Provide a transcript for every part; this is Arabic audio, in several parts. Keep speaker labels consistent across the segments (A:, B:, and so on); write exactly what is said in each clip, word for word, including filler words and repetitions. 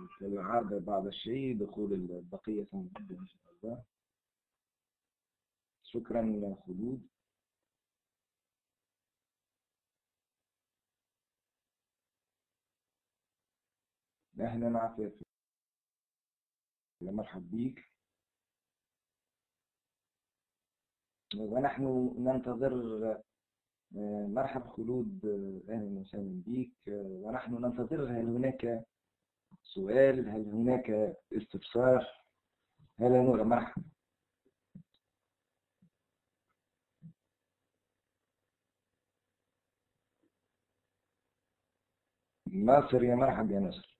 A: كالعادة بعد الشيء دخول البقية ثم نبدأ إن شاء الله. شكرا خلود. أهلا عفاف، مرحب بك. ونحن ننتظر. مرحب خلود، أهلا وسهلا بك. ونحن ننتظر، هل هناك سؤال؟ هل هناك استفسار؟ هلا نورة، مرحبا. ناصر، يا مرحب يا ناصر.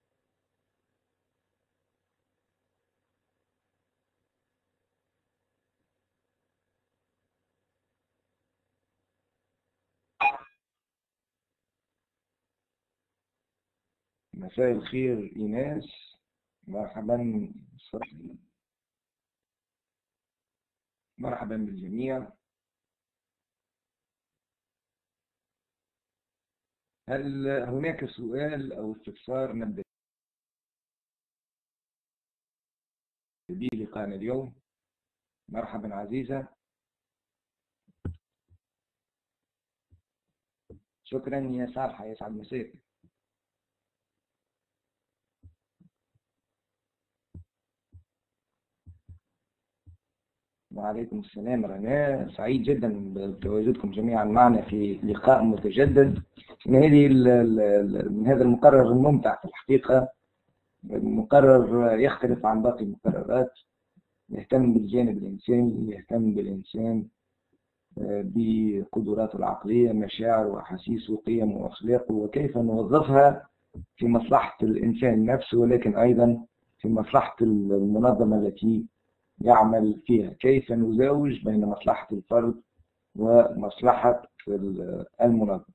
A: مساء الخير إيناس، مرحبا. مرحبا بالجميع. هل هناك سؤال أو استفسار نبدأ به لقاءنا اليوم؟ مرحبا عزيزة. شكرا يا صالحة، يسعد مساك. وعليكم السلام رناء، سعيد جدا بتواجدكم جميعا معنا في لقاء متجدد من هذه من هذا المقرر الممتع في الحقيقة. مقرر يختلف عن باقي المقررات، يهتم بالجانب الإنساني، يهتم بالإنسان بقدراته العقلية، مشاعره وأحاسيسه وقيمه وأخلاقه، وكيف نوظفها في مصلحة الإنسان نفسه، ولكن أيضا في مصلحة المنظمة التي يعمل فيها. كيف نزوج بين مصلحة الفرد ومصلحة المنظمة.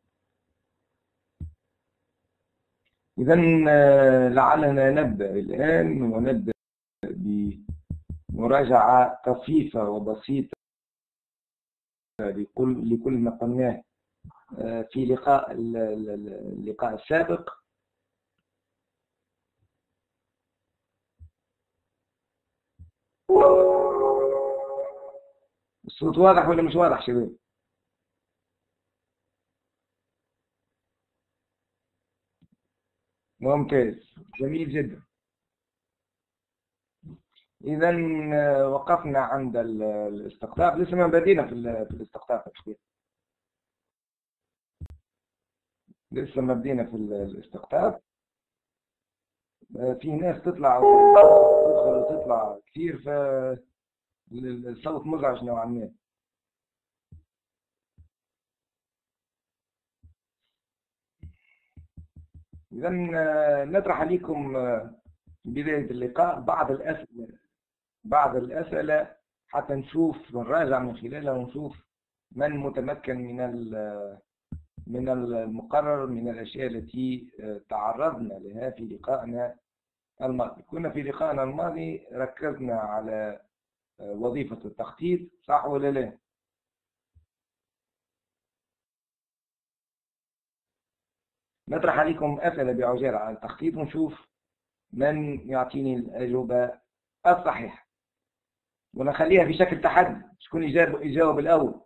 A: إذن لعلنا نبدأ الآن، ونبدأ بمراجعة طفيفة وبسيطة لكل لكل ما قلناه في لقاء اللقاء السابق. الصوت واضح ولا مش واضح شباب؟ ممتاز، جميل جدا. إذا وقفنا عند الاستقطاب، لسه ما بدينا في الاستقطاب الحقيقة، لسه ما بدينا في الاستقطاب. في ناس تطلع وتدخل وتطلع كثير، فالصوت مزعج نوعا ما. إذا نطرح عليكم بداية اللقاء بعض الأسئلة بعض الأسئلة حتى نشوف ونراجع من خلالها ونشوف من متمكن من من المقرر، من الأشياء التي تعرضنا لها في لقائنا الماضي. كنا في لقائنا الماضي ركزنا على وظيفة التخطيط، صح ولا لا؟ نطرح عليكم أسئلة بعجالة على التخطيط ونشوف من يعطيني الأجوبة الصحيحة، ونخليها في شكل تحدي، شكون يجاوب يجاوب الأول.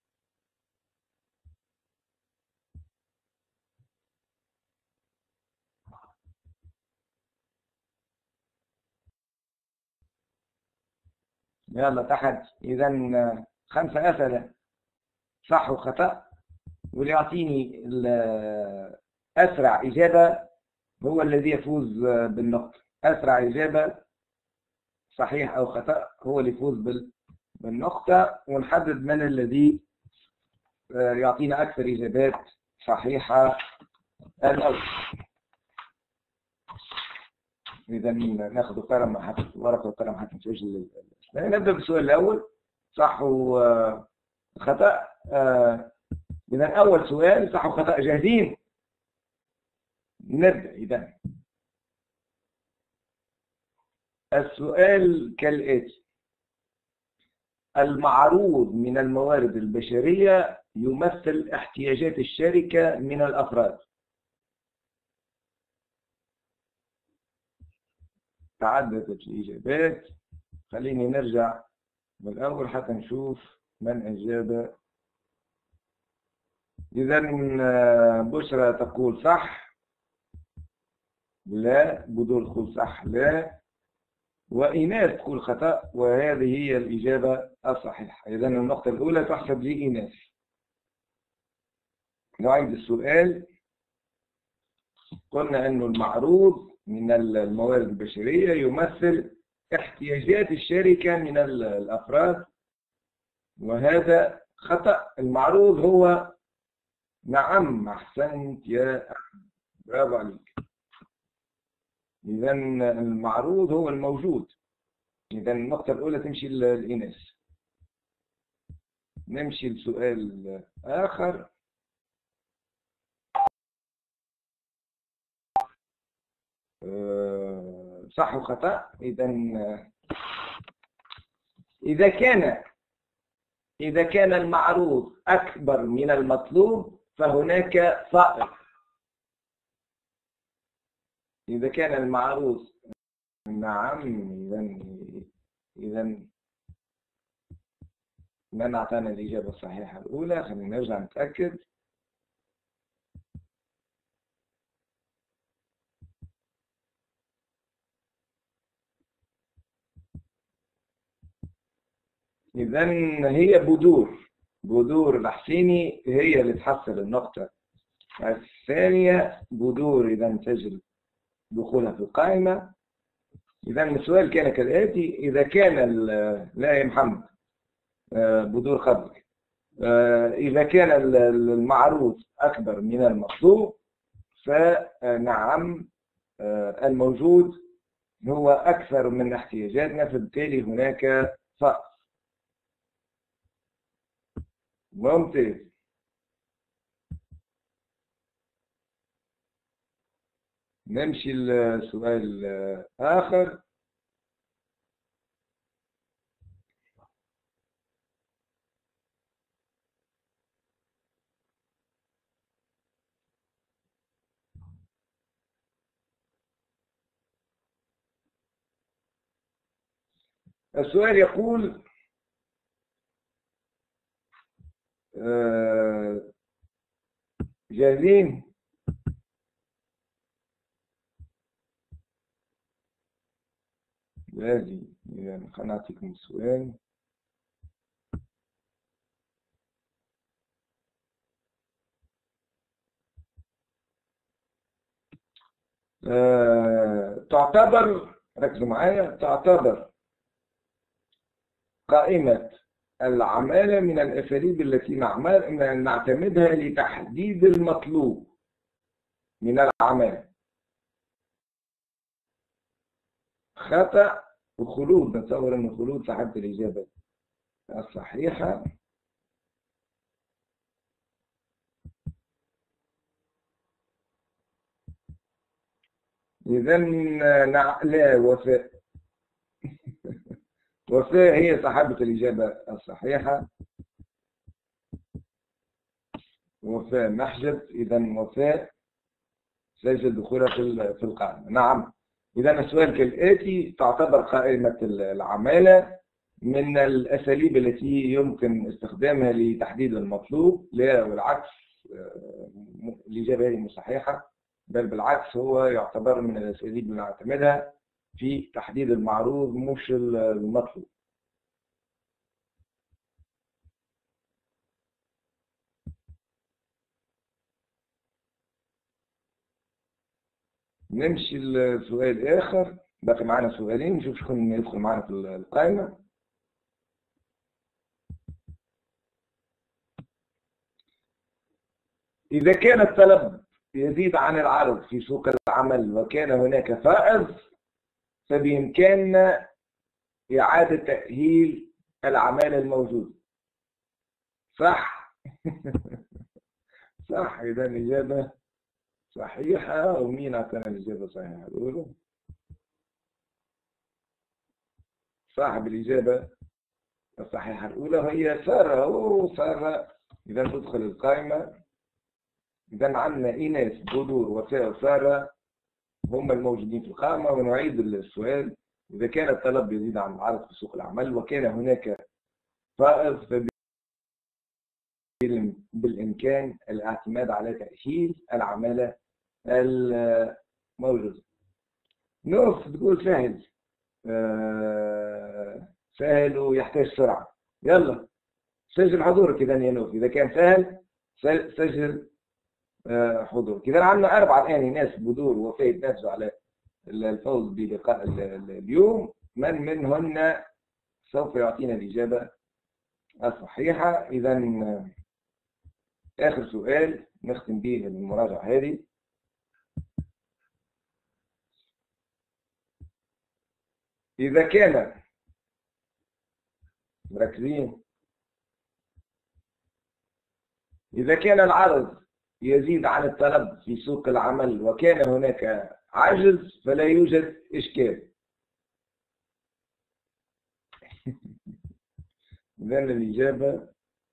A: يلا تحدي. إذا خمسة أسئلة صح وخطأ، واللي يعطيني أسرع إجابة هو الذي يفوز بالنقطة. أسرع إجابة صحيح أو خطأ هو اللي يفوز بالنقطة، ونحدد من الذي يعطينا أكثر إجابات صحيحة الأول. إذا ناخذ قلم حتى ورقة وقلم حتى نسجل. نبدأ بالسؤال الأول، صح وخطأ. إذا أول سؤال صح وخطأ، جاهزين؟ نبدأ. إذا السؤال كالآتي: المعروض من الموارد البشرية يمثل احتياجات الشركة من الأفراد. تعددت الإجابات. خليني نرجع من الأول حتى نشوف من أجاب. إذا بشرى تقول صح، لا. بدور تقول صح، لا. وإيناس تقول خطأ، وهذه هي الإجابة الصحيحة. إذا النقطة الأولى تحسب لإيناس. نعيد السؤال. قلنا أن المعروض من الموارد البشرية يمثل احتياجات الشركة من الأفراد، وهذا خطأ. المعروض هو، نعم أحسنت يا أحمد، برافو عليك. إذا المعروض هو الموجود. إذا النقطة الأولى تمشي للإناث. نمشي لسؤال آخر. أه صح وخطأ. إذا إذا كان إذا كان المعروض أكبر من المطلوب فهناك فائض. إذا كان المعروض، نعم. إذا إذا من أعطانا الإجابة الصحيحة الأولى؟ خلينا نرجع نتأكد. إذا هي بدور بدور الحسيني هي اللي تحصل النقطة الثانية. بدور إذا تجري دخولها في القائمة. إذا السؤال كان كالآتي: إذا كان، لا يا محمد، بدور خبرك، إذا كان المعروض أكبر من المطلوب فنعم الموجود هو أكثر من احتياجاتنا، فبالتالي هناك فائض. ممتاز. نمشي لسؤال آخر. السؤال يقول: جاهزين؟ جاهزين. يعني خلينا نعطيكم السؤال. أه... تعتبر، ركزوا معايا، تعتبر قائمة العمالة من الأساليب التي نعمل نعتمدها لتحديد المطلوب من العمالة. خطأ وخلود. نتصور أن خلود صاحبة الإجابة الصحيحة. إذا لا، وفاء. وفاء هي صاحبة الإجابة الصحيحة. وفاء محجب. إذا وفاء سيجد دخولها في القائمة. نعم. إذا السؤال كالآتي: تعتبر قائمة العمالة من الأساليب التي يمكن استخدامها لتحديد المطلوب؟ لا والعكس، الإجابة هي صحيحة، بل بالعكس هو يعتبر من الأساليب اللي نعتمدها في تحديد المعروض مش المطلوب. نمشي لسؤال آخر. باقي معنا سؤالين، نشوف شكون يدخل معنا في القائمة. إذا كان الطلب يزيد عن العرض في سوق العمل وكان هناك فائض فبإمكاننا إعادة تأهيل العمالة الموجودة. صح؟ صح. إذا الإجابة صحيحة. ومين أعطانا الإجابة الصحيحة الأولى؟ صاحب الإجابة الصحيحة الأولى هي سارة. أوه سارة. إذا تدخل القائمة. إذا عندنا إيناس، بدور، وفاء، وسارة. هم الموجودين في القائمة. ونعيد السؤال: إذا كان الطلب يزيد عن العرض في سوق العمل وكان هناك فائض، بالإمكان الاعتماد على تأهيل العمالة الموجودة. نوف تقول سهل، آه سهل ويحتاج سرعة. يلا سجل حضورك إذا يا نوف، إذا كان سهل سجل آه حضورك. إذا عندنا أربعة الآن ناس بدور وفاء يتنافسوا على الفوز بلقاء اليوم. من منهن سوف يعطينا الإجابة الصحيحة؟ إذا آخر سؤال نختم به المراجعة هذه: إذا كان مركزين إذا كان العرض يزيد عن الطلب في سوق العمل وكان هناك عجز فلا يوجد إشكال. إذا الإجابة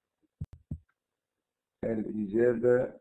A: الإجابة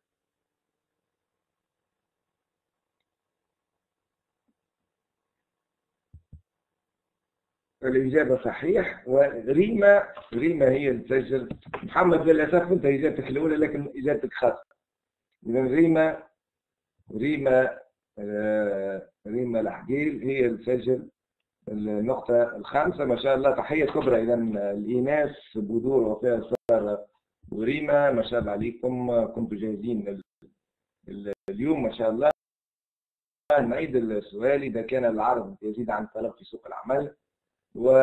A: الإجابة صحيح. وريما ريما هي اللي تسجل. محمد للأسف أنت إجابتك الأولى لكن إجابتك خاطئة. إذا ريما ريما آه ريما الحقيل هي اللي تسجل النقطة الخامسة. ما شاء الله، تحية كبرى. إذا الإيناس بدور وفيها سارة وريما، ما شاء الله عليكم، كنتوا جاهزين اليوم ما شاء الله. نعيد السؤال: إذا كان العرض يزيد عن الطلب في سوق العمل و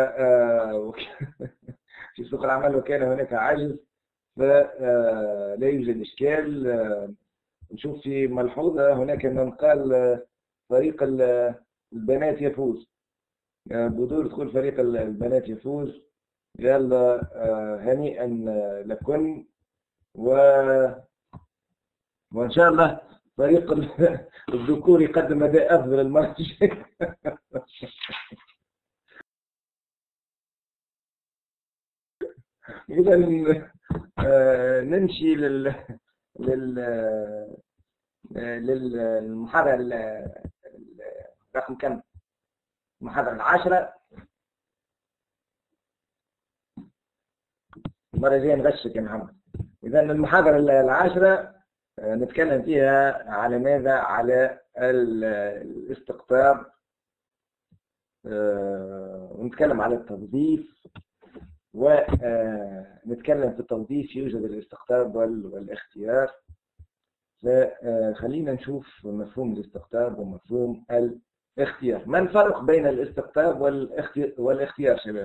A: في سوق العمل وكان هناك عجز فلا يوجد إشكال. نشوف في ملحوظة هناك من قال فريق البنات يفوز. بدور دخول فريق البنات يفوز. يلا هنيئا لكم، و... وإن شاء الله فريق الذكور يقدم أداء أفضل المرة الجاية. إذا نمشي لل لل للمحاضرة رقم كم؟ المحاضرة العاشرة. المرة الجاية نغشك يا محمد. إذا المحاضرة العاشرة نتكلم فيها على ماذا؟ على الاستقطاب، ونتكلم على التوظيف، ونتكلم في التوظيف يوجد الاستقطاب والاختيار. فخلينا نشوف مفهوم الاستقطاب ومفهوم الاختيار. ما الفرق بين الاستقطاب والاختيار شباب؟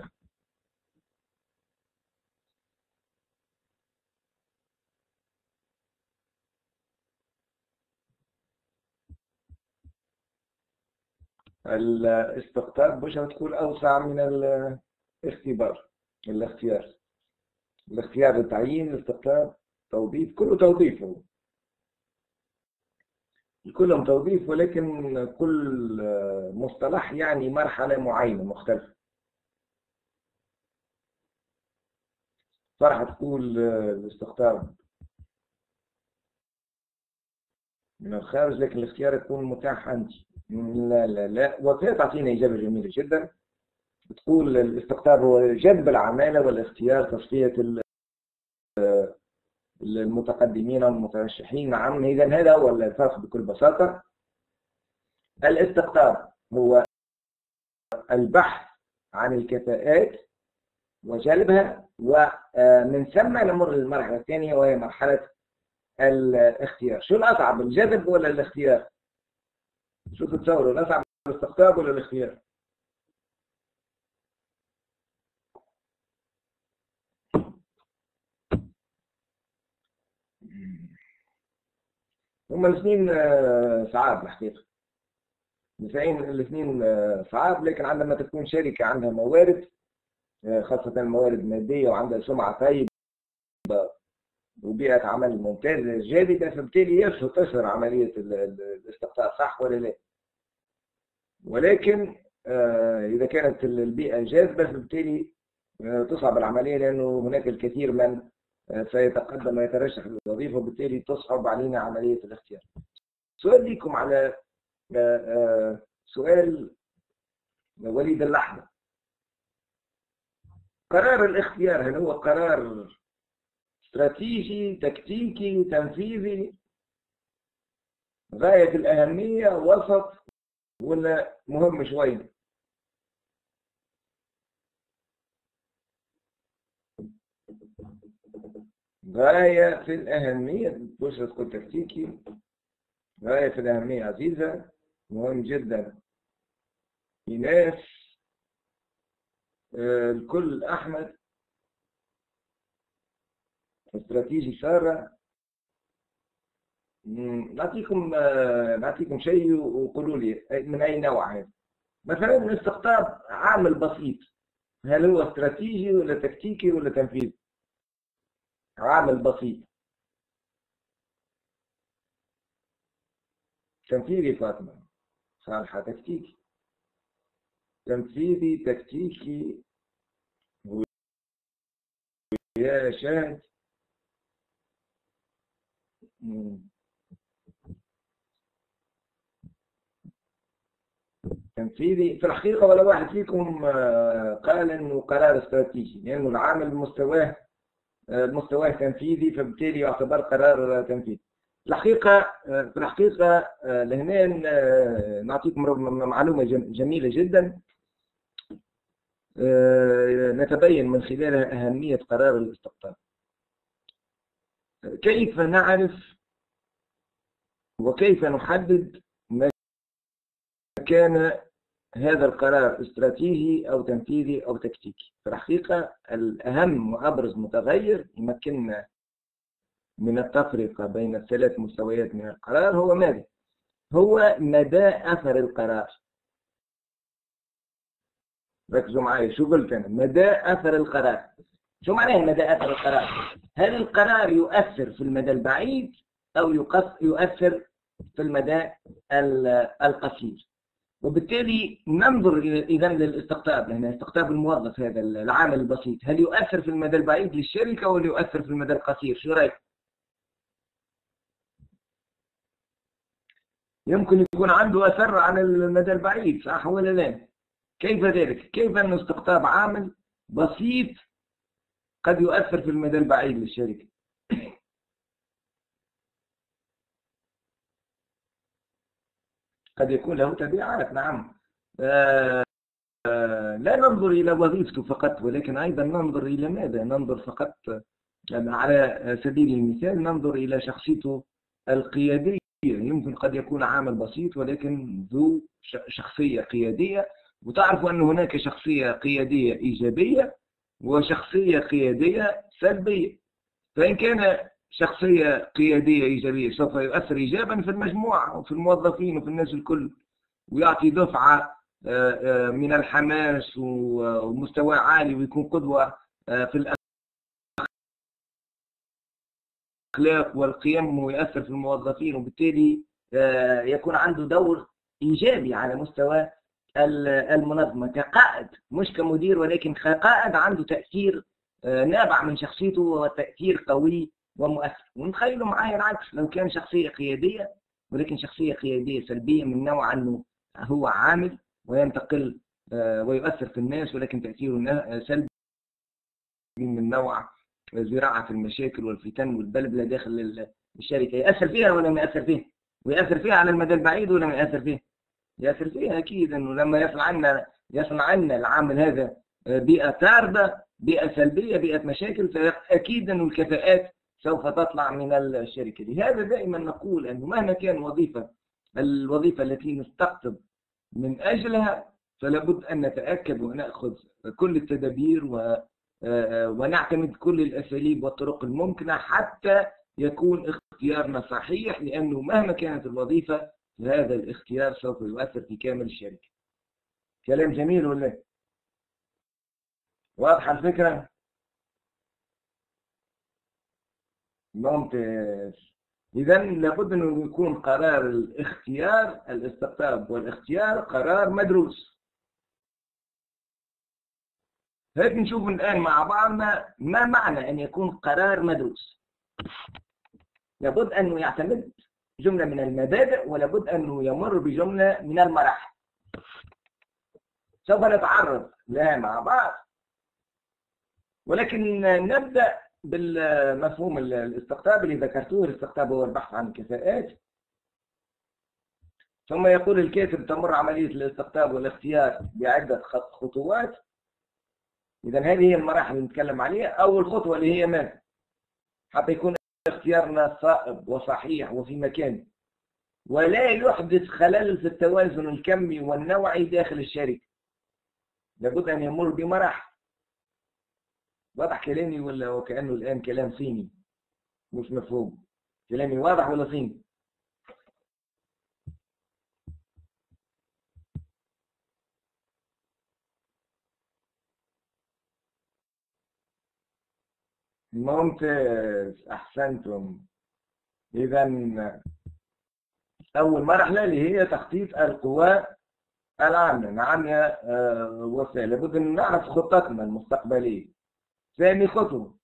A: الاستقطاب باش تكون أوسع من الاختبار. الاختيار الاختيار التعيين، الاستقطاب توظيف، كله توظيف، هو كلهم توظيف، ولكن كل مصطلح يعني مرحلة معينة مختلفة. فرحة تقول الاستقطاب من الخارج لكن الاختيار يكون متاح عندي. لا لا لا، وفاء تعطينا إجابة جميلة جدا، بتقول الاستقطاب هو جذب العمالة والاختيار تصفية المتقدمين والمترشحين. نعم، إذا هذا هو الفرق بكل بساطة. الاستقطاب هو البحث عن الكفاءات وجلبها، ومن ثم نمر للمرحلة الثانية وهي مرحلة الاختيار. شو الأصعب، الجذب ولا الاختيار؟ شو تتصوروا، الأصعب الاستقطاب ولا الاختيار؟ هما الاثنين صعاب الحقيقة. الاثنين صعاب، لكن عندما تكون شركة عندها موارد، خاصة موارد مادية، وعندها سمعة طيبة وبيئة عمل ممتازة جادة، فبالتالي يسهل تسهل عملية الاستقطاب، صح ولا لا؟ ولكن إذا كانت البيئة جاذبة فبالتالي تصعب العملية، لأنه هناك الكثير من سيتقدم ويترشح للوظيفة، وبالتالي تصعب علينا عملية الاختيار. سؤال لكم على سؤال وليد اللحظة. قرار الاختيار هل هو قرار استراتيجي تكتيكي تنفيذي غاية الأهمية وسط ولا مهم شوية؟ غاية في الأهمية، مش تكون تكتيكي. غاية في الأهمية عزيزة، مهم جدا. إيناس، آه، الكل أحمد، استراتيجي سارة. نعطيكم آه، نعطيكم شيء وقولوا لي من أي نوع هذا. مثلا الاستقطاب عامل بسيط، هل هو استراتيجي ولا تكتيكي ولا تنفيذي؟ عامل بسيط. تنفيذي فاطمة صالحة. تكتيكي تنفيذي تكتيكي يا شاهد. تنفيذي في الحقيقة، ولا واحد فيكم قال انه قرار استراتيجي، لانه يعني العامل مستواه مستواه تنفيذي، فبالتالي يعتبر قرار تنفيذي. الحقيقة في الحقيقة لهنا نعطيكم معلومة جميلة جدا نتبين من خلالها أهمية قرار الاستقطاب. كيف نعرف وكيف نحدد ما كان هذا القرار استراتيجي أو تنفيذي أو تكتيكي؟ في الحقيقة الأهم وأبرز متغير يمكننا من التفرقة بين الثلاث مستويات من القرار هو ماذا؟ هو مدى أثر القرار. ركزوا معي، شو قلت أنا؟ مدى أثر القرار. شو معناه مدى أثر القرار؟ هل القرار يؤثر في المدى البعيد أو يؤثر في المدى القصير؟ وبالتالي ننظر إذا للاستقطاب، لأن استقطاب الموظف هذا العامل البسيط، هل يؤثر في المدى البعيد للشركة ولا يؤثر في المدى القصير؟ شو رأيك؟ يمكن يكون عنده أثر على المدى البعيد، صح ولا لا؟ كيف ذلك؟ كيف أن استقطاب عامل بسيط قد يؤثر في المدى البعيد للشركة؟ قد يكون له تبعات، نعم. آه آه لا ننظر إلى وظيفته فقط، ولكن أيضا ننظر إلى ماذا؟ ننظر فقط على سبيل المثال ننظر إلى شخصيته القيادية. يمكن قد يكون عامل بسيط ولكن ذو شخصية قيادية، وتعرف أن هناك شخصية قيادية إيجابية وشخصية قيادية سلبية. فإن كان شخصية قيادية إيجابية سوف يؤثر إيجابا في المجموعة وفي الموظفين وفي الناس الكل، ويعطي دفعة من الحماس ومستوى عالي، ويكون قدوة في الأخلاق والقيم، ويؤثر في الموظفين، وبالتالي يكون عنده دور إيجابي على مستوى المنظمة كقائد، مش كمدير ولكن كقائد عنده تأثير نابع من شخصيته وتأثير قوي ومؤثر. ونتخيلوا معايا العكس، لو كان شخصية قيادية ولكن شخصية قيادية سلبية، من نوع أنه هو عامل وينتقل ويؤثر في الناس ولكن تأثيره سلبي، من نوع زراعة المشاكل والفتن والبلبلة داخل الشركة. يأثر فيها ولا ما يأثر فيها؟ ويأثر فيها على المدى البعيد ولا ما يأثر فيها؟ يأثر فيها أكيد. أنه لما يصنع عنا يصنع عنا العامل هذا بيئة تاربة، بيئة سلبية، بيئة مشاكل، فأكيد أنه الكفاءات سوف تطلع من الشركة. لهذا دائما نقول أنه مهما كان وظيفة الوظيفة التي نستقطب من أجلها، فلابد أن نتأكد ونأخذ كل التدابير و ونعتمد كل الأساليب والطرق الممكنة حتى يكون اختيارنا صحيح، لأنه مهما كانت الوظيفة هذا الاختيار سوف يؤثر في كامل الشركة. كلام جميل ولا؟ واضحة الفكرة؟ ممتاز. إذا لابد أنه يكون قرار الاختيار، الاستقطاب والاختيار قرار مدروس. هيك نشوف الآن مع بعضنا ما معنى أن يكون قرار مدروس. لابد أنه يعتمد جملة من المبادئ ولابد أنه يمر بجملة من المراحل. سوف نتعرض لها مع بعض، ولكن نبدأ بالمفهوم الاستقطاب اللي ذكرتوه. الاستقطاب هو البحث عن الكفاءات. ثم يقول الكاتب تمر عملية الاستقطاب والاختيار بعدة خطوات. إذا هذه هي المراحل اللي نتكلم عليها. أول خطوة اللي هي ماذا؟ حتى يكون اختيارنا صائب وصحيح وفي مكانه، ولا يحدث خلل في التوازن الكمي والنوعي داخل الشركة. لابد أن يمر بمراحل. واضح كلامي ولا وكأنه الآن كلام صيني مش مفهوم؟ كلامي واضح ولا صيني؟ ممتاز، أحسنتم. إذا أول مرحلة اللي هي تخطيط القوى العامة. نعم يا وفاء، لابد أن نعرف خطتنا المستقبلية. ثاني خطوة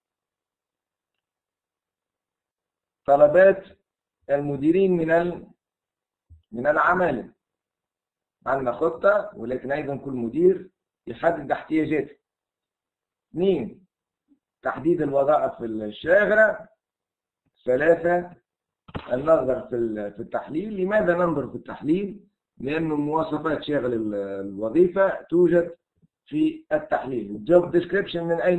A: طلبات المديرين من من العمالة. عندنا خطة، ولكن أيضا كل مدير يحدد احتياجاته. اثنين تحديد الوظائف الشاغرة. ثلاثة النظر في التحليل. لماذا ننظر في التحليل؟ لأن مواصفات شاغل الوظيفة توجد في التحليل. الجوب ديسكريبشن من أين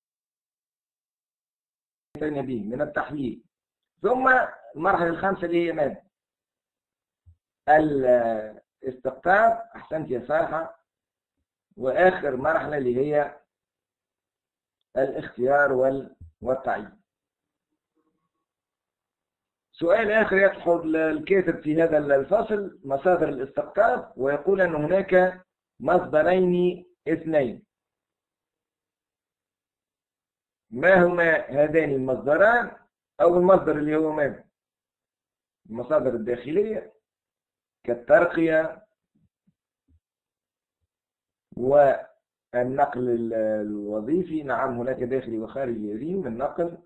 A: أتينا به؟ من التحليل. ثم المرحلة الخامسة اللي هي ماذا؟ الاستقطاب. أحسنت يا صالحة. وآخر مرحلة اللي هي الاختيار والتعيين. سؤال آخر يطرحه الكاتب في هذا الفصل مصادر الاستقطاب، ويقول أن هناك مصدرين اثنين. ما هما هذان المصدران؟ أول مصدر اللي هو ماذا؟ المصادر الداخلية كالترقية والنقل الوظيفي. نعم هناك داخلي وخارجي يزيد النقل.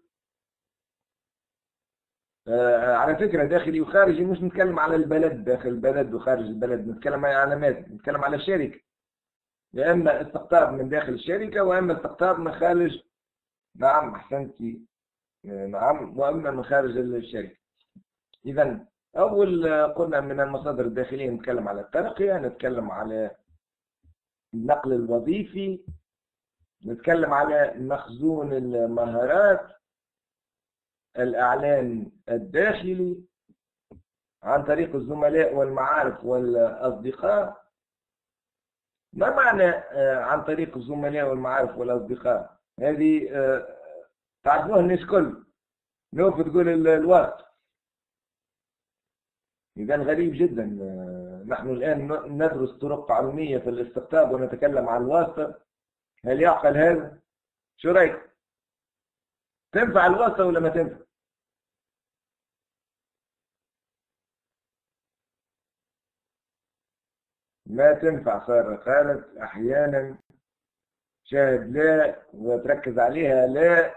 A: آه على فكرة داخلي وخارجي مش نتكلم على البلد، داخل البلد وخارج البلد، نتكلم على ماذا؟ نتكلم على الشركة. يا إما استقطاب من داخل الشركة وإما استقطاب من خارج. نعم أحسنتي. آه نعم، وإما من خارج الشركة. إذا أول قلنا من المصادر الداخلية نتكلم على الترقية، نتكلم على النقل الوظيفي، نتكلم على مخزون المهارات، الإعلان الداخلي عن طريق الزملاء والمعارف والأصدقاء. ما معنى عن طريق الزملاء والمعارف والأصدقاء؟ هذه تعرفوها الناس كل نوف تقول الوقت. إذا غريب جدا. نحن الآن ندرس طرق علمية في الاستقطاب ونتكلم عن الواسطة. هل يعقل هذا؟ شو رأيك؟ تنفع الواسطة ولا ما تنفع؟ ما تنفع. سارة قالت أحيانا شاهد لا وتركز عليها لا.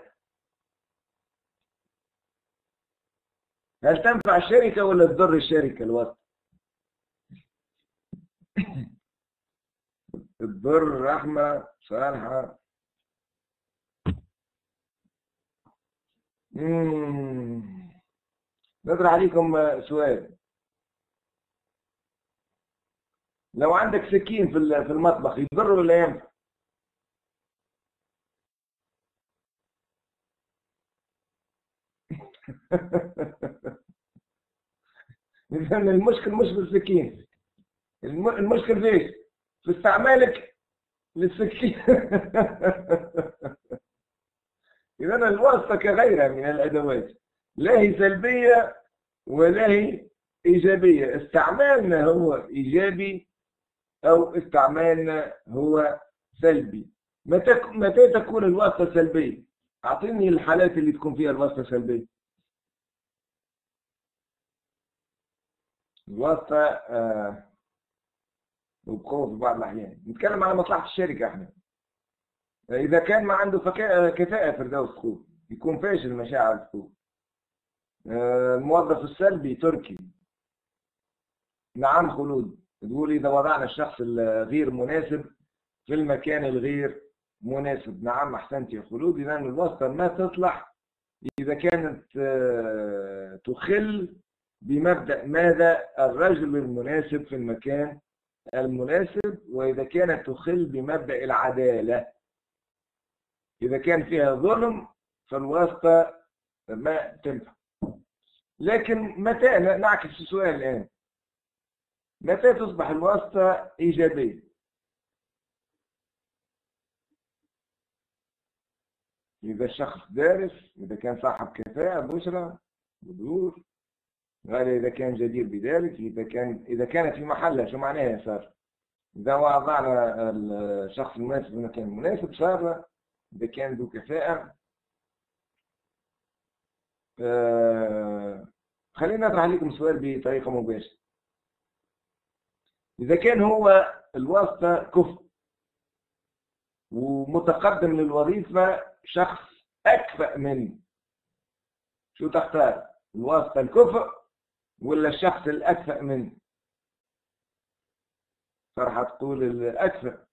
A: هل تنفع الشركة ولا تضر الشركة الواسطة؟ تضر. رحمة صالحة. نطرح عليكم سؤال. لو عندك سكين في في المطبخ يضر ولا ينفع؟ إذا المشكل مش في السكين، المشكل فيش؟ في استعمالك للسكين. إذا الواسطة كغيرها من الأدوات، لا هي سلبية ولا هي إيجابية. استعمالنا هو إيجابي أو استعمالنا هو سلبي. متى متى تكون الواسطة سلبية؟ أعطيني الحالات اللي تكون فيها الواسطة سلبية. الواسطة آه وبقوة في بعض الأحيان. نتكلم على مصلحة الشركة احنا. إذا كان ما عنده كفاءة فردوس تقول يكون فاشل مشاعر تقول. الموظف السلبي تركي. نعم خلود، تقول إذا وضعنا الشخص الغير مناسب في المكان الغير مناسب. نعم أحسنت يا خلود. إذا الواسطة ما تصلح إذا كانت تخل بمبدأ ماذا؟ الرجل المناسب في المكان المناسب، وإذا كانت تخل بمبدأ العدالة. إذا كان فيها ظلم فالواسطة ما تنفع. لكن متى، نعكس السؤال الآن، متى تصبح الواسطة إيجابية؟ إذا الشخص دارس، إذا كان صاحب كفاءة بشرى بدور، غير إذا كان جدير بذلك، إذا كان إذا كانت في محلها. شو معناها يا صار؟ إذا وضعنا الشخص المناسب في المكان المناسب صار إذا كان ذو كفاءة. آه خلينا نطرح عليكم سؤال بطريقة مباشرة. إذا كان هو الواسطة كفء ومتقدم للوظيفة شخص أكفأ منه، شو تختار؟ الواسطة الكفء ولا الشخص الأكفأ منه؟ فرح تقول الأكفأ،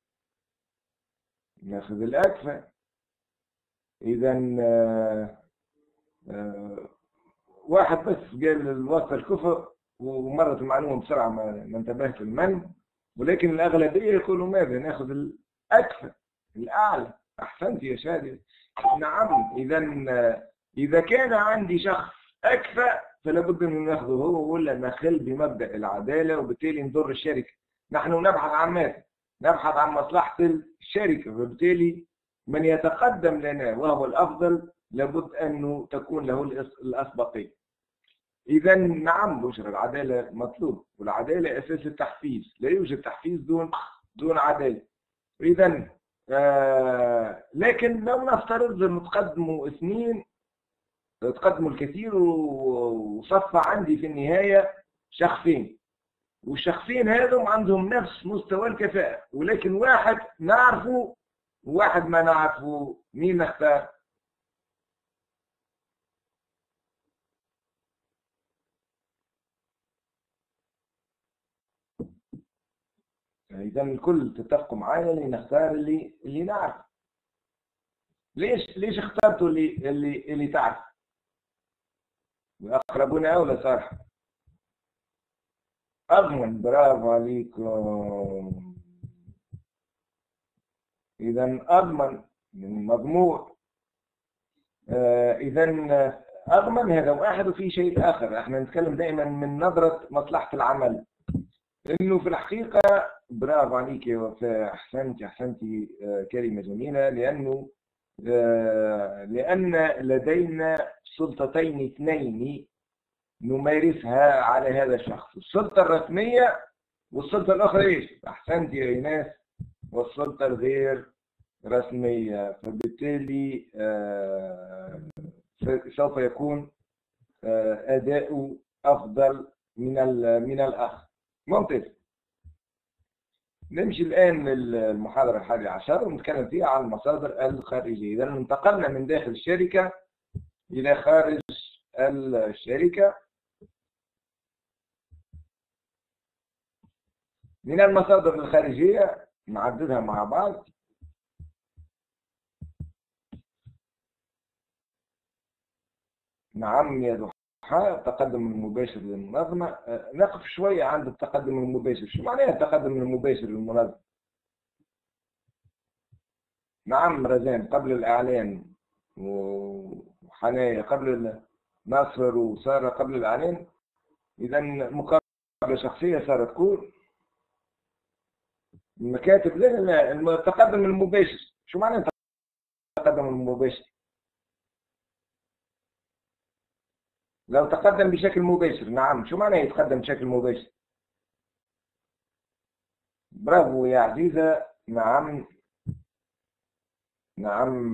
A: ناخذ الأكفأ. إذا آه آه واحد بس قال الواسطة الكفء ومرت المعلومة بسرعة ما انتبهت المن، ولكن الأغلبية يقولوا ماذا؟ ناخذ الأكفأ الأعلى. أحسنت يا شادي. نعم. إذا إذا كان عندي شخص أكفأ فلا بد من ناخذه هو، ولا نخل بمبدأ العدالة، وبالتالي نضر الشركة. نحن نبحث عن ماذا؟ نبحث عن مصلحة الشركة، وبالتالي من يتقدم لنا وهو الأفضل لابد أنه تكون له الأسبقية. إذا نعم بشرى، العدالة مطلوب، والعدالة أساس التحفيز. لا يوجد تحفيز دون دون عدالة. إذا آه لكن لو نفترض أن تقدموا اثنين، تقدموا الكثير وصفى عندي في النهاية شخصين، والشخصين هذم عندهم نفس مستوى الكفاءة، ولكن واحد نعرفه وواحد ما نعرفه، مين نختار؟ إذا الكل تتفقوا معايا اللي نختار اللي اللي نعرف. ليش ليش اخترتوا اللي اللي اللي تعرف؟ وأقربون أولى صراحة. أضمن. برافو عليكم. إذا أضمن من مضمون. آه إذا أضمن هذا واحد، وفي شيء آخر. احنا نتكلم دائما من نظرة مصلحة العمل، إنه في الحقيقة برافو عليك يا وفاء. أحسنتي أحسنتي. آه كلمة جميلة. لأنه آه لأن لدينا سلطتين اثنين نمارسها على هذا الشخص، السلطة الرسمية والسلطة الأخرى إيش؟ أحسنت يا إيناس، والسلطة الغير رسمية. فبالتالي آه سوف يكون آه أداء أفضل من من الآخر. ممتاز. نمشي الآن للمحاضرة الحادية عشر ونتكلم فيها عن المصادر الخارجية. إذا انتقلنا من داخل الشركة إلى خارج الشركة. من المصادر الخارجية نعددها مع بعض. نعم يا ضحى، التقدم المباشر للمنظمة. نقف شوية عند التقدم المباشر. شو معناه التقدم المباشر للمنظمة؟ نعم رزان، قبل الإعلان، وحنايا قبل ناصر، وسارة قبل الإعلان. إذا مقابلة شخصية صارت تقول المكاتب. لا لا، التقدم المباشر. شو معنى التقدم المباشر؟ لو تقدم بشكل مباشر. نعم، شو معنى يتقدم بشكل مباشر؟ برافو يا عزيزة. نعم نعم.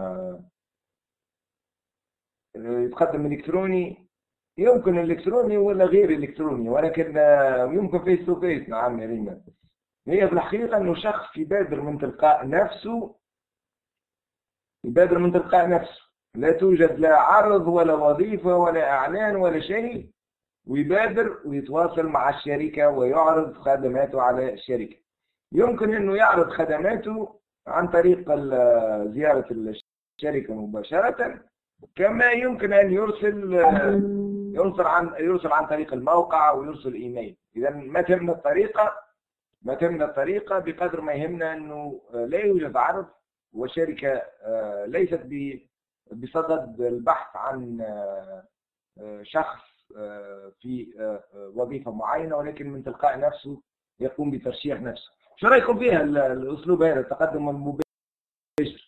A: يتقدم الكتروني، يمكن الكتروني ولا غير الكتروني، ولكن يمكن فيس تو فيس. نعم يا ريما. هي في الحقيقة انه شخص يبادر من تلقاء نفسه، يبادر من تلقاء نفسه لا توجد لا عرض ولا وظيفة ولا إعلان ولا شيء، ويبادر ويتواصل مع الشركة ويعرض خدماته على الشركة. يمكن أنه يعرض خدماته عن طريق زيارة الشركة مباشرة، كما يمكن أن يرسل يرسل عن يرسل عن طريق الموقع ويرسل إيميل. إذا ما تهمنا الطريقة ما تهمنا الطريقة بقدر ما يهمنا أنه لا يوجد عرض، والشركة ليست بصدد البحث عن شخص في وظيفة معينة، ولكن من تلقاء نفسه يقوم بترشيح نفسه. شو رأيكم فيها الأسلوب هذا، التقدم المباشر؟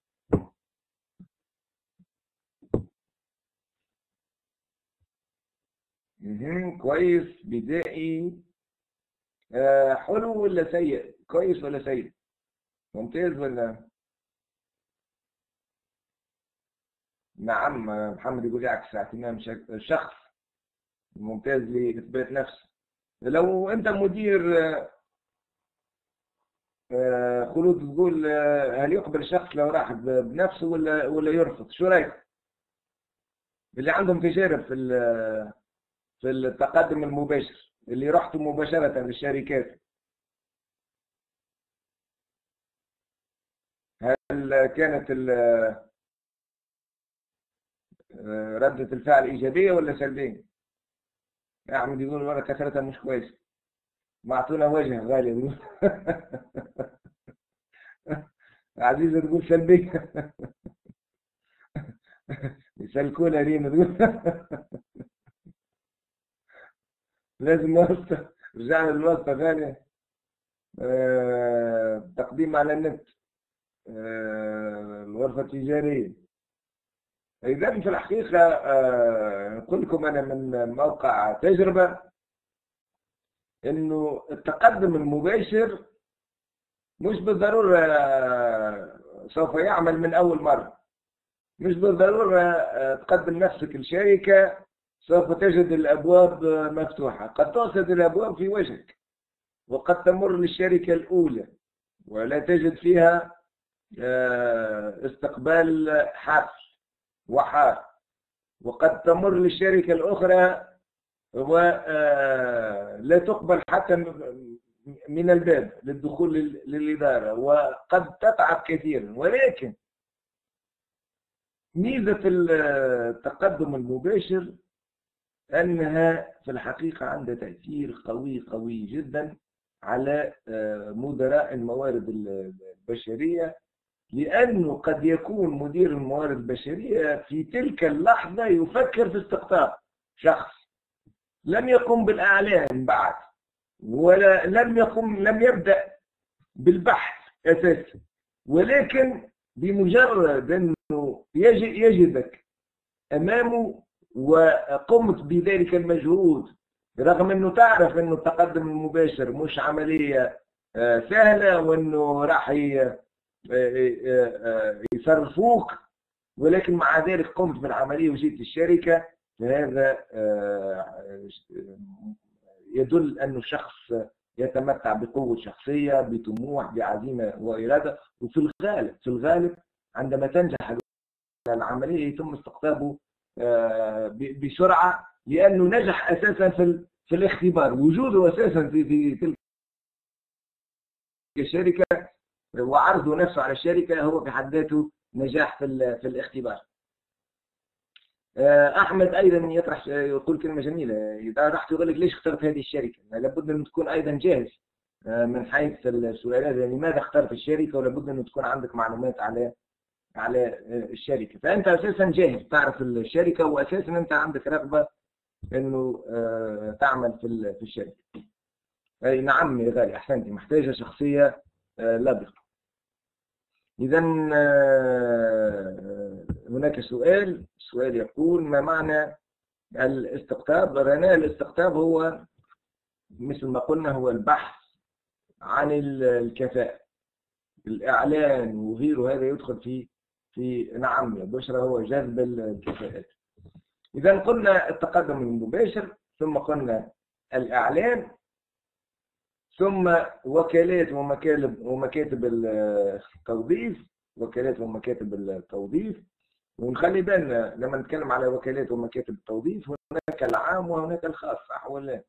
A: كويس، بدائي، حلو ولا سيء؟ كويس ولا سيء؟ ممتاز ولا؟ نعم، محمد يقول يعكس اهتمام شخص ممتاز لإثبات نفسه. لو أنت مدير خلود تقول هل يقبل الشخص لو راح بنفسه ولا ولا يرفض؟ شو رأيك؟ اللي عندهم تجارب في في التقدم المباشر، اللي رحتوا مباشرة للشركات، هل كانت ردة الفعل إيجابية ولا سلبية؟ أحمد يقول ولا كثرتها مش كويس، ما أعطونا وجه غالي. عزيزة تقول سلبية. يسلكونا رينا تقول. لازم واسطة، رجعنا للواسطة غالية. أه... تقديم على النت، أه... الغرفة التجارية. إذا في الحقيقة أه... نقول لكم أنا من موقع تجربة إنه التقدم المباشر مش بالضرورة سوف يعمل من أول مرة، مش بالضرورة تقدم نفسك لشركة سوف تجد الأبواب مفتوحة. قد توصد الأبواب في وجهك، وقد تمر للشركة الأولى ولا تجد فيها استقبال حافل وحار، وقد تمر للشركة الأخرى ولا تقبل حتى من الباب للدخول للإدارة، وقد تتعب كثيرا. ولكن ميزة التقدم المباشر أنها في الحقيقة عندها تأثير قوي قوي جدا على مدراء الموارد البشرية، لأنه قد يكون مدير الموارد البشرية في تلك اللحظة يفكر في استقطاب شخص لم يقم بالإعلان بعد، ولا لم يقم لم يبدأ بالبحث أساسا، ولكن بمجرد أنه يجدك أمامه وقمت بذلك المجهود، رغم أنه تعرف أنه التقدم المباشر مش عملية سهلة وأنه راح يصرفوك، ولكن مع ذلك قمت بالعملية وجيت للشركة، فهذا يدل أنه شخص يتمتع بقوة شخصية، بطموح، بعزيمة وإرادة. وفي الغالب في الغالب عندما تنجح العملية يتم استقطابه بسرعة، لأنه نجح أساسا في في الاختبار. وجوده أساسا في في تلك الشركة وعرضه نفسه على الشركة هو في حد ذاته نجاح في في الاختبار. أحمد أيضا يطرح يقول كلمة جميلة، إذا رحت يقول لك ليش اخترت هذه الشركة؟ لابد أن تكون أيضا جاهز من حيث السؤالات، يعني لماذا اخترت الشركة، ولابد أن تكون عندك معلومات على على الشركة، فأنت أساسا جاهز تعرف الشركة، وأساسا أنت عندك رغبة أنه تعمل في في الشركة. أي نعم يا غالي، أحسنتي، محتاجة شخصية لبقة. إذا هناك سؤال السؤال يقول ما معنى الاستقطاب؟ رنا الاستقطاب هو مثل ما قلنا هو البحث عن الكفاءة، الإعلان وغيره، هذا يدخل في في نعم يا بشرى هو جذب الكفاءات. إذا قلنا التقدم المباشر، ثم قلنا الإعلان، ثم وكالات ومكاتب ومكاتب التوظيف، وكالات ومكاتب التوظيف، ونخلي بالنا لما نتكلم على وكالات ومكاتب التوظيف، هناك العام وهناك الخاص، صح ولا؟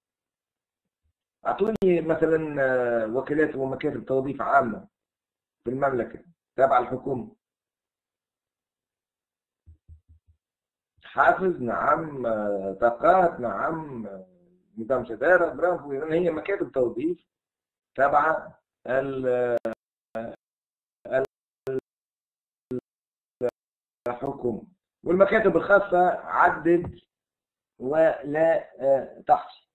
A: أعطوني مثلا وكالات ومكاتب توظيف عامة في المملكة تابعة الحكومة. حافز نعم، طاقات نعم، نظام شذارة برافو. إذن هي مكاتب توظيف تابعة الحكومة. والمكاتب الخاصة عدد ولا تحصي.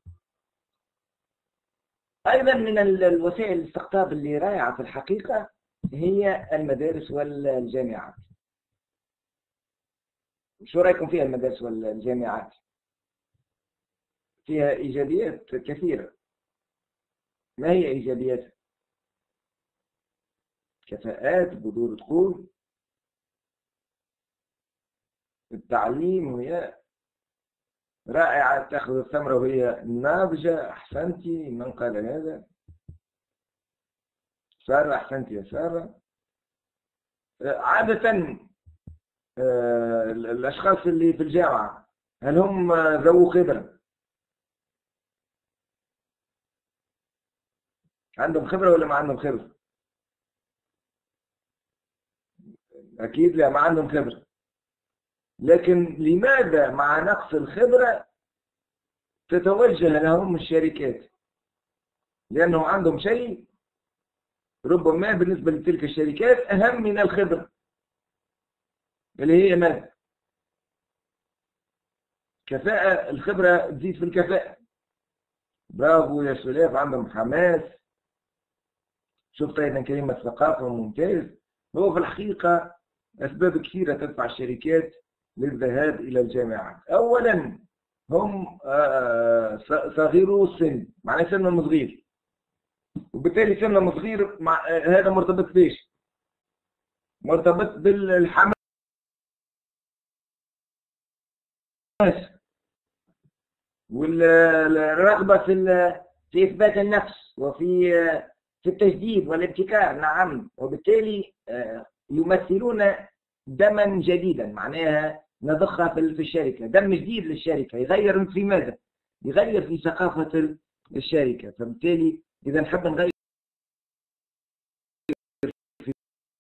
A: أيضا من الوسائل الاستقطاب اللي رائعة في الحقيقة هي المدارس والجامعات. شو رأيكم فيها المدارس والجامعات؟ فيها إيجابيات كثيرة. ما هي إيجابياتها؟ كفاءات، بذور دخول، التعليم، وهي رائعة، تأخذ الثمرة وهي ناضجة. أحسنتي، من قال هذا؟ سارة، أحسنتي يا سارة. عادة الأشخاص اللي في الجامعة هل هم ذو خبرة؟ عندهم خبرة ولا ما عندهم خبرة؟ أكيد لا، ما عندهم خبرة. لكن لماذا مع نقص الخبرة تتوجه لهم الشركات؟ لأنه عندهم شيء ربما بالنسبة لتلك الشركات أهم من الخبرة، اللي هي ماذا؟ كفاءة. الخبرة تزيد في الكفاءة. برافو يا سلاف، عندهم حماس. شفت أيضا كلمة ثقافة، ممتاز. هو في الحقيقة أسباب كثيرة تدفع الشركات للذهاب إلى الجامعات. أولا هم صغيرو السن، معناه سنهم صغير، وبالتالي سنهم صغير مع هذا مرتبط بإيش؟ مرتبط بالحماس والرغبة في في إثبات النفس وفي في التجديد والابتكار. نعم، وبالتالي يمثلون دما جديدا، معناها نضخها في الشركة، دم جديد للشركة يغير في ماذا؟ يغير في ثقافة الشركة. فبالتالي إذا نحب نغير في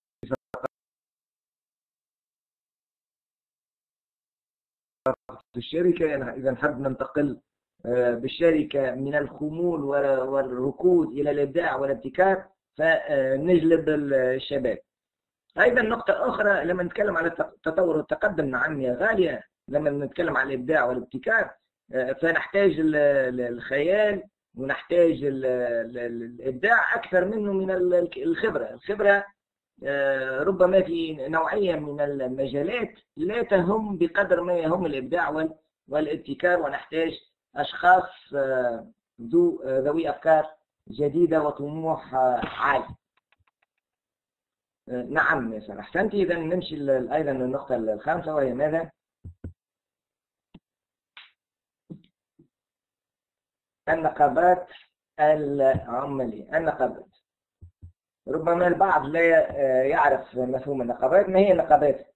A: ثقافة الشركة، إذا نحب ننتقل بالشركة من الخمول والركود إلى الإبداع والابتكار، فنجلب الشباب. أيضا نقطة أخرى لما نتكلم على التطور والتقدم، نعم يا غالية، لما نتكلم على الإبداع والابتكار فنحتاج الخيال ونحتاج الإبداع أكثر منه من الخبرة. الخبرة ربما في نوعية من المجالات لا تهم بقدر ما يهم الإبداع والابتكار، ونحتاج أشخاص ذو ذوي أفكار جديدة وطموح عالي. نعم يا سارة، أحسنت. إذا نمشي أيضا للنقطة الخامسة، وهي ماذا؟ النقابات العمالية. النقابات، ربما البعض لا يعرف مفهوم النقابات. ما هي النقابات؟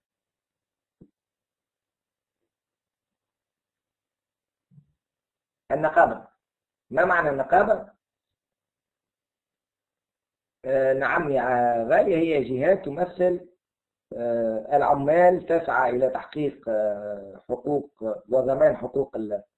A: النقابة، ما معنى النقابة؟ آه نعم يا غالية، هي جهات تمثل آه العمال، تسعى إلى تحقيق آه حقوق وضمان حقوق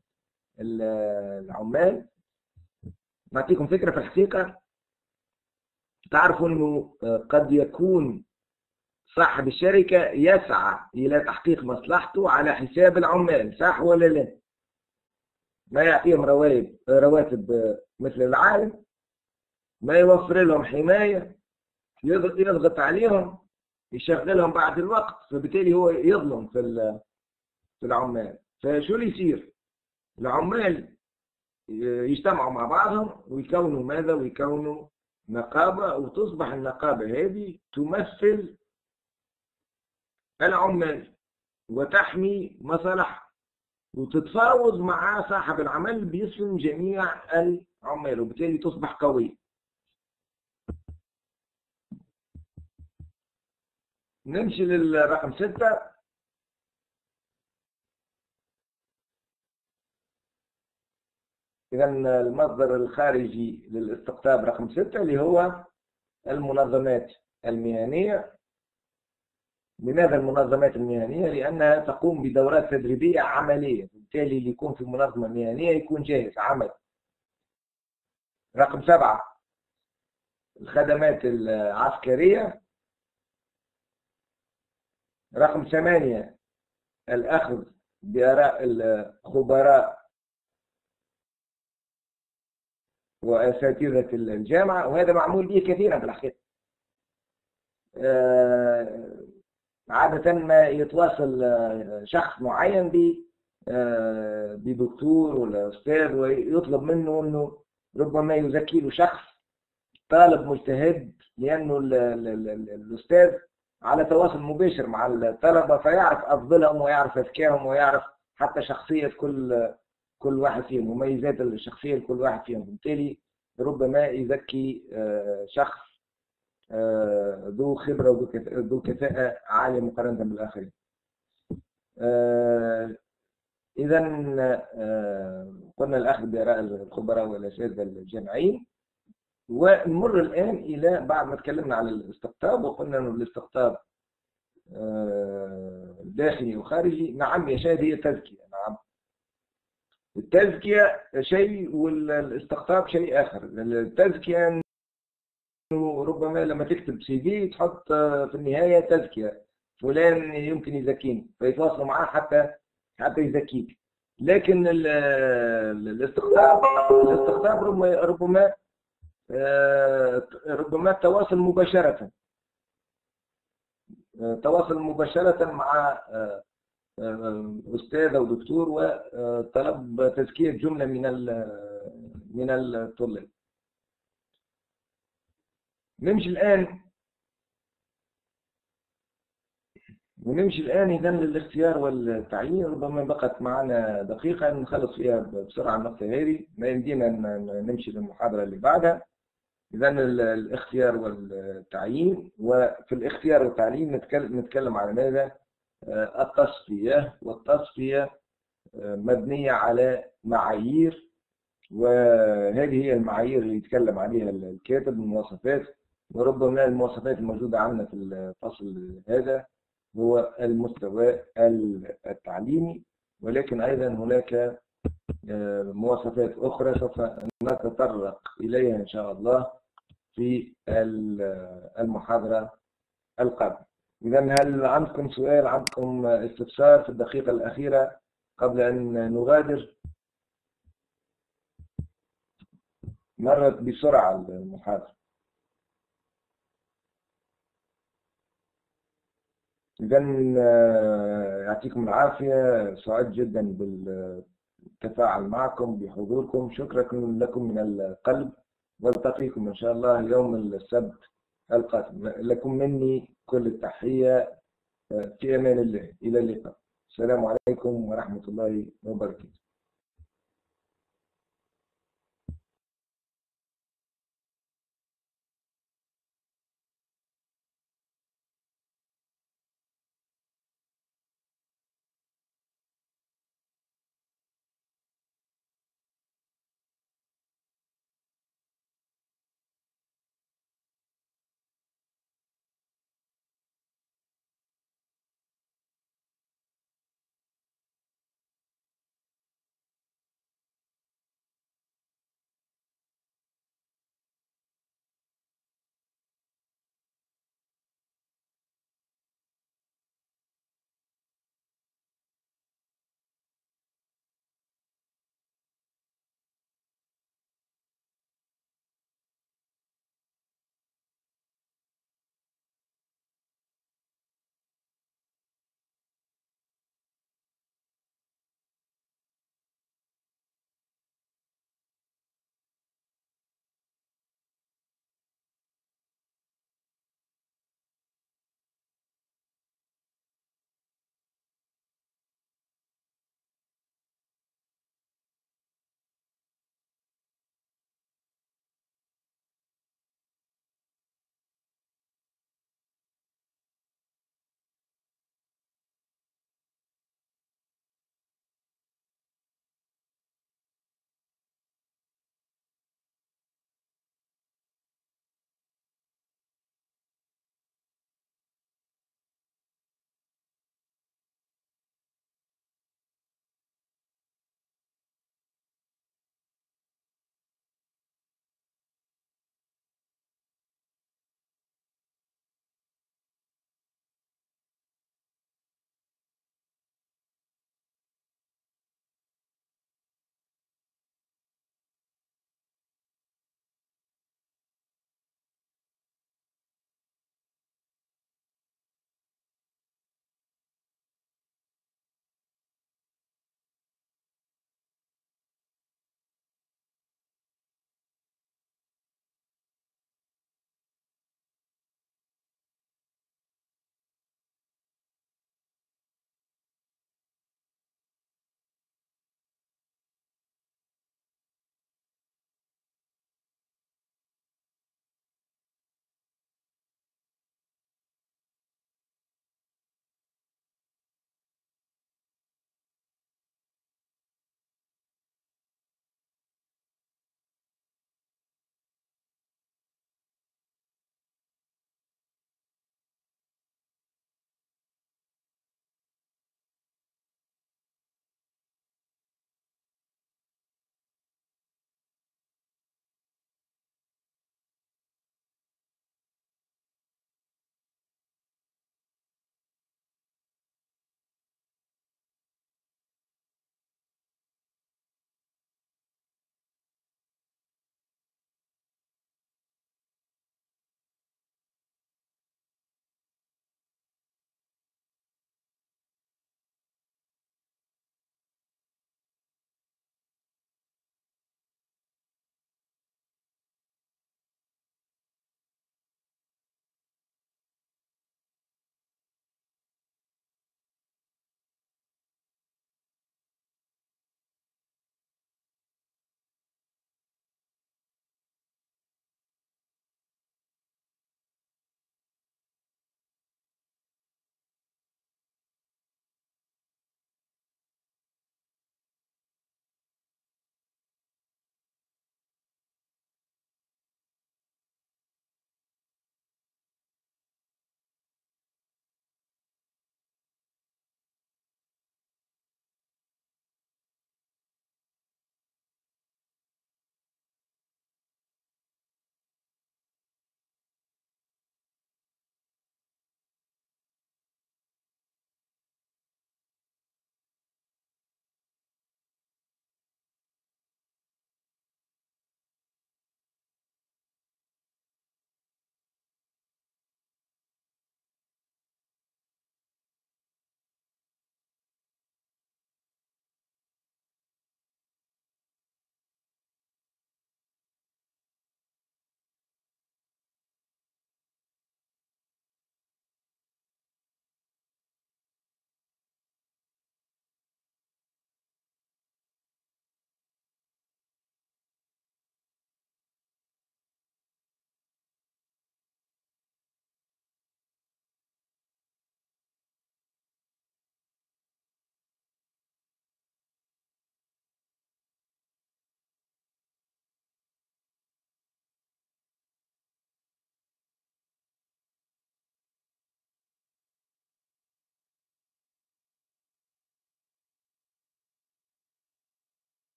A: العمال. نعطيكم فكرة في الحقيقة. تعرفوا أنه قد يكون صاحب الشركة يسعى إلى تحقيق مصلحته على حساب العمال، صح ولا لا؟ ما يعطيهم رواتب رواتب مثل العالم، ما يوفر لهم حماية، يضغط عليهم، يشغلهم بعد الوقت، فبالتالي هو يظلم في في العمال. فشو اللي يصير؟ العمال يجتمعوا مع بعضهم ويكونوا ماذا؟ ويكونوا نقابة، وتصبح النقابة هذه تمثل العمال وتحمي مصالحهم، وتتفاوض مع صاحب العمل باسم جميع العمال، وبالتالي تصبح قوية. نمشي للرقم ستة. إذا المصدر الخارجي للاستقطاب رقم ستة اللي هو المنظمات المهنية. لماذا المنظمات المهنية؟ لأنها تقوم بدورات تدريبية عملية، بالتالي اللي يكون في منظمة مهنية يكون جاهز عمل. رقم سبعة الخدمات العسكرية. رقم ثمانية الأخذ بآراء الخبراء وأساتذة الجامعة، وهذا معمول به كثيرا في الحقيقة. عادة ما يتواصل شخص معين بدكتور ولا أستاذ ويطلب منه أنه ربما يزكي له شخص طالب مجتهد، لأنه الأستاذ على تواصل مباشر مع الطلبة، فيعرف أفضلهم ويعرف أذكاهم ويعرف حتى شخصية كل كل واحد فيهم، مميزات الشخصية لكل واحد فيهم. بالتالي ربما يزكي شخص ذو خبرة وذو كفاءة عالية مقارنة بالآخرين. إذا قلنا الأخذ بآراء الخبراء والأساتذة الجامعيين. ونمر الآن إلى بعد ما تكلمنا عن الاستقطاب وقلنا أن الاستقطاب داخلي وخارجي. نعم يا شاهد، هي تزكية. نعم التزكية شيء والاستقطاب شيء آخر. التزكية ربما لما تكتب سي في تحط في النهاية تزكية فلان يمكن يزكيني، فيتواصلوا معاه حتى حتى يزكيك. لكن الاستقطاب الاستقطاب ربما ربما التواصل مباشرة تواصل مباشرة مع أستاذ أو دكتور وطلب تزكية جملة من من الطلاب. نمشي الآن ونمشي الآن إذا للاختيار والتعيين. ربما بقت معنا دقيقة نخلص فيها بسرعة النقطة هذه، ما يمدينا نمشي للمحاضرة اللي بعدها. إذا الاختيار والتعيين. وفي الاختيار والتعيين نتكلم نتكلم على ماذا؟ التصفية. والتصفية مبنية على معايير، وهذه هي المعايير اللي يتكلم عليها الكاتب. المواصفات، وربما المواصفات الموجودة عندنا في الفصل هذا هو المستوى التعليمي، ولكن أيضا هناك مواصفات أخرى سوف نتطرق إليها إن شاء الله في المحاضرة القادمة. إذا هل عندكم سؤال، عندكم استفسار في الدقيقة الأخيرة قبل أن نغادر؟ مرت بسرعة المحاضرة. إذا يعطيكم العافية، سعيد جدا بالتفاعل معكم بحضوركم. شكرا لكم من القلب، والتقيكم إن شاء الله يوم السبت القادم. لكم مني كل التحية، في أمان الله. إلى اللقاء. السلام عليكم ورحمة الله وبركاته.